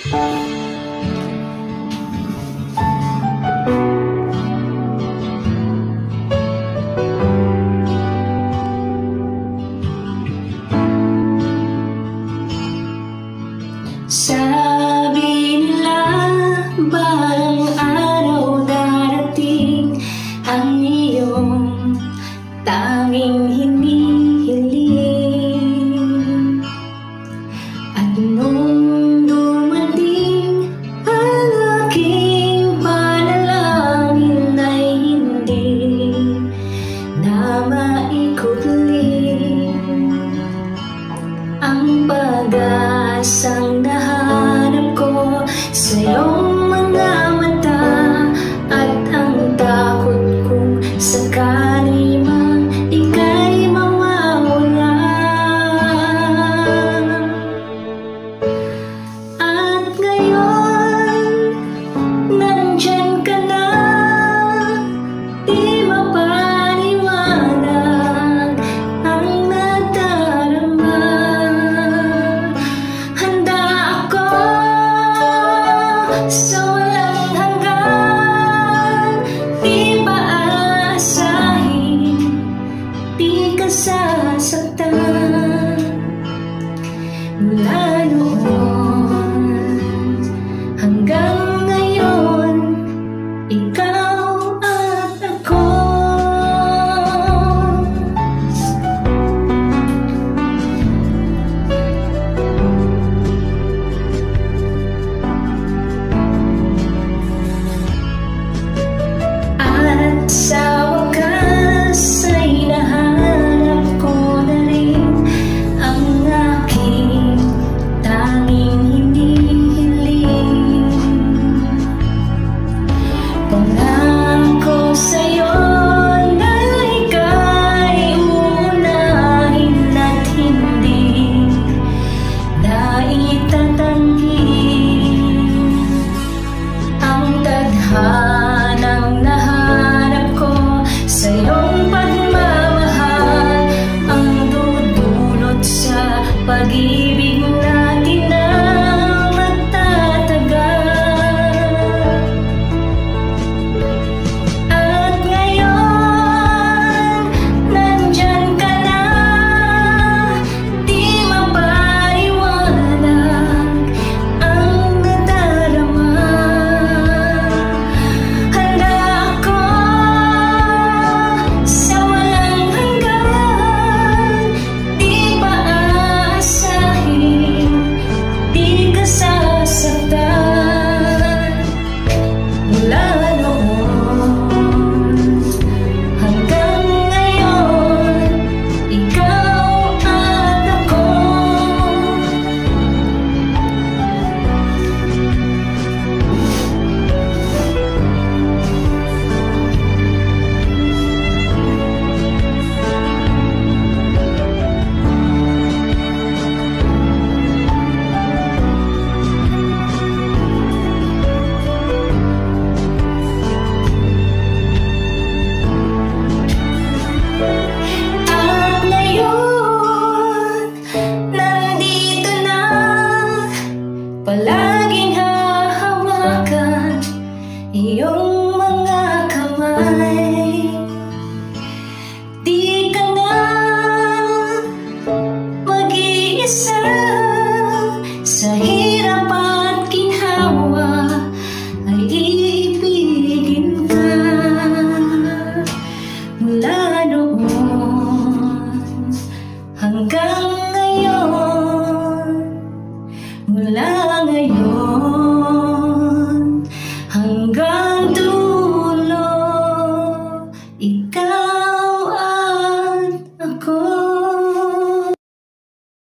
Sabi nila balang araw darating ang iyong tanging hinihiling. At nung dumating ang aking panalangin ay hindi na maikutling ang pag-asang nahanap ko sa iyong mga mata, at ang takot kong sakali mang ika'y mawawala. At ngayon, nandyan ka na, di mapaniwanag ang nadarama. Handa ako sa walang hanggan, di maaasahin, di ka sasaktan. Mula noon hanggang ngayon, ikaw at ako. At sa wakas ay nahanap ko na rin ang aking tanging hinihiling. Pangako sa'yo na ika'y uunahin at hindi na itatanggi ang tadhanang nahanap ko sa iyong pagmamahal, ang dudulot sa pag-ibig natin na magtatagal. At ngayon, nandyan ka na, di mapaliwanag ang nadarama. Handa ako sa walang hanggan, di maaasahin, di ka sasaktan. Mula noon hanggang ngayon, ikaw at ako. At ngayon, nandito na, palaging hahawakan iyong mga kamay. Di ka na mag-iisa sa hirap at ginhawa, ay ibigin ka. Mula noon hanggang ngayon,